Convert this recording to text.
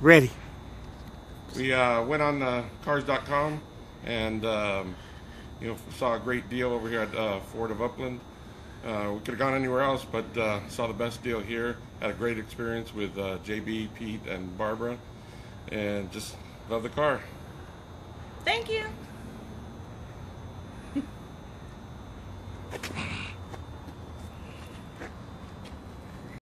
Ready. We went on cars.com and saw a great deal over here at Ford of Upland. We could have gone anywhere else, but saw the best deal here. Had a great experience with JB, Pete, and Barbara, and just love the car. Thank you.